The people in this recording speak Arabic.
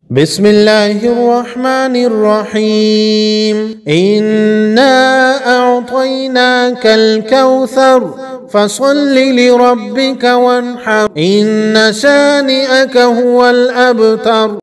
بسم الله الرحمن الرحيم إنا أعطيناك الكوثر فصل لربك وانحر إن شانئك هو الأبتر.